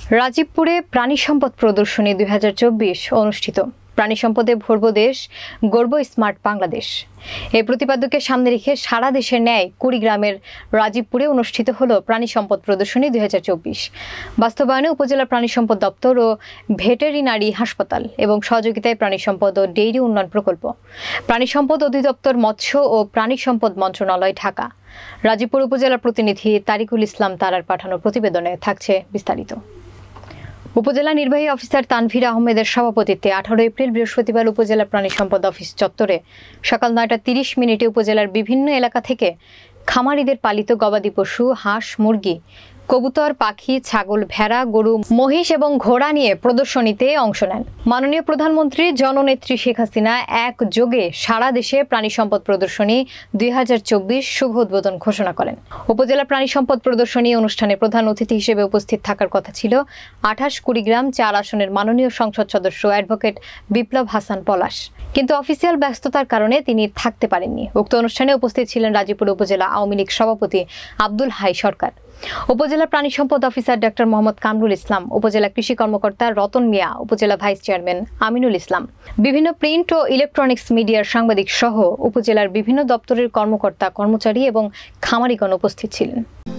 রাজীবপুরে প্রাণী সম্পদ প্রদর্শনী 2024 অনুষ্ঠিত। প্রাণী সম্পদে ভরব দেশ, গর্ব স্মার্ট বাংলাদেশ। এই প্রতিপাদ্যকে সামনে রেখে সারা দেশের ন্যায় কুড়িগ্রামের রাজীবপুরে অনুষ্ঠিত হলো প্রাণী সম্পদ প্রদর্শনী 2024। বাস্তবায়নে উপজেলা প্রাণী সম্পদ দপ্তর ও ভেটেরিনারি হাসপাতাল এবং সহযোগিতায় প্রাণী সম্পদ ও ডেইরি উন্নয়ন প্রকল্প, প্রাণী সম্পদ অধিদপ্তর, মৎস্য ও প্রাণী সম্পদ মন্ত্রণালয়, ঢাকা। রাজীবপুর উপজেলার প্রতিনিধি তারিকুল ইসলাম তারার পাঠানো প্রতিবেদনে থাকছে বিস্তারিত। উপজেলা নির্বাহী অফিসার তানভীর আহমেদের সভাপতিত্বে 18 এপ্রিল বৃহস্পতিবার উপজেলা প্রাণী সম্পদ অফিস চত্বরে সকাল 9টা 30 উপজেলার বিভিন্ন এলাকা থেকে খামারিদের পালিত গবাদি পশু, হাঁস, মুরগি, কবুতর, পাখি, ছাগল, ভেড়া, গরু, মহিষ এবং ঘোড়া নিয়ে প্রদর্শনীতে অংশ নেন। মাননীয় প্রধানমন্ত্রী জননেত্রী শেখ হাসিনা একযোগে সারা দেশে প্রাণী সম্পদ প্রদর্শনী 2024 শুভ উদ্বোধন ঘোষণা করেন। উপজেলা প্রাণী সম্পদ প্রদর্শনী অনুষ্ঠানে প্রধান অতিথি হিসেবে উপস্থিত থাকার কথা ছিল 28 কুড়িগ্রাম 4 আসনের মাননীয় সংসদ সদস্য অ্যাডভোকেট বিপ্লব হাসান পলাশ, কিন্তু অফিসিয়াল ব্যস্ততার কারণে তিনি থাকতে পারেননি। উক্ত অনুষ্ঠানে উপস্থিত ছিলেন রাজীবপুর উপজেলা আওয়ামী লীগ সভাপতি আব্দুল হাই সরকার, উপজেলা প্রাণী সম্পদ অফিসার ডক্টর মোহাম্মদ কামরুল ইসলাম, উপজেলা কৃষি কর্মকর্তা রতন মিয়া, উপজেলা ভাইস চেয়ারম্যান আমিনুল ইসলাম, বিভিন্ন প্রিন্ট ও ইলেকট্রনিক্স মিডিয়ার সাংবাদিক সহ উপজেলার বিভিন্ন দপ্তরের কর্মকর্তা, কর্মচারী এবং খামারিগণ উপস্থিত ছিলেন।